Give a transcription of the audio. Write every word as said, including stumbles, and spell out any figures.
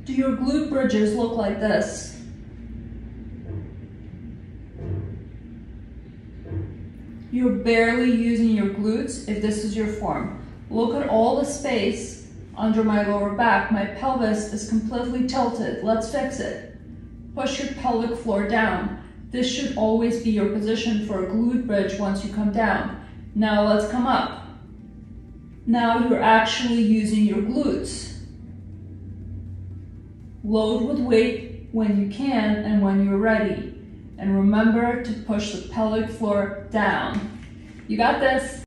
Do your glute bridges look like this? You're barely using your glutes if this is your form. Look at all the space under my lower back. My pelvis is completely tilted. Let's fix it. Push your pelvic floor down. This should always be your position for a glute bridge once you come down. Now let's come up. Now you're actually using your glutes. Load with weight when you can and when you're ready. And remember to push the pelvic floor down. You got this.